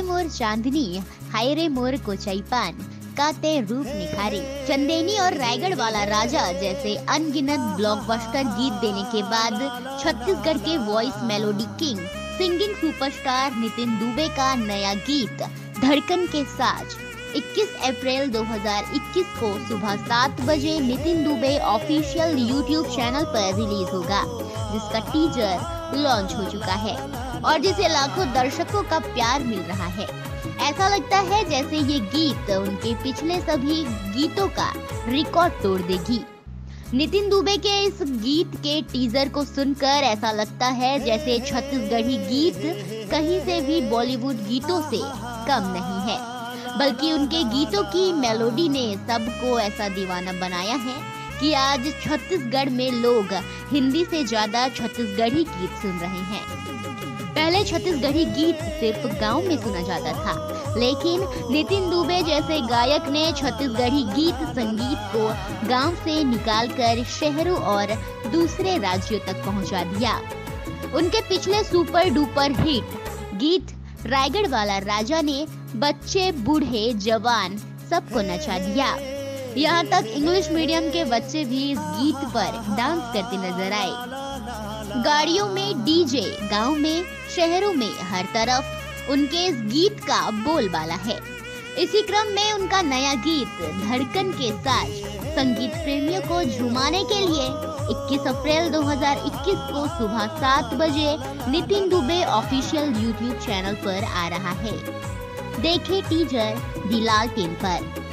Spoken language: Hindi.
मोर चांदनी हाय रे मोर कोचाई पान का ते रूप निखारे। चंदेनी और रायगढ़ वाला राजा जैसे अनगिनत ब्लॉकबस्टर गीत देने के बाद छत्तीसगढ़ के voice melody king singing superstar Nitin Dubey का नया गीत धड़कन के साज 21 अप्रैल 2021 को सुबह 7 बजे Nitin Dubey official YouTube channel पर रिलीज होगा, जिसका टीजर लॉन्च हो चुका है और जिसे लाखों दर्शकों का प्यार मिल रहा है। ऐसा लगता है जैसे ये गीत उनके पिछले सभी गीतों का रिकॉर्ड तोड़ देगी। नितिन दुबे के इस गीत के टीजर को सुनकर ऐसा लगता है जैसे छत्तीसगढ़ी गीत कहीं से भी बॉलीवुड गीतों से कम नहीं है, बल्कि उनके गीतों की मेलोडी ने सबको ऐसा दीवाना बनाया है कि आज छत्तीसगढ़ में लोग हिंदी से ज्यादा छत्तीसगढ़ी गीत सुन रहे हैं। पहले छत्तीसगढ़ी गीत सिर्फ गांव में सुना जाता था, लेकिन नितिन दुबे जैसे गायक ने छत्तीसगढ़ी गीत संगीत को गांव से निकालकर शहरों और दूसरे राज्यों तक पहुंचा दिया। उनके पिछले सुपर डुपर हिट गीत रायगढ़ वाला राजा ने बच्चे बूढ़े जवान सबको नचा दिया। यहाँ तक इंग्लिश मीडियम के बच्चे भी इस गीत पर डांस करते नजर आए। गाड़ियों में डीजे, गांव में, शहरों में हर तरफ उनके इस गीत का बोलबाला है। इसी क्रम में उनका नया गीत धड़कन के साज संगीत प्रेमियों को झुमाने के लिए 21 अप्रैल 2021 को सुबह 7 बजे Nitin Dubey official YouTube channel पर आ रहा है। देखें टीजर दी लाल 10 पर।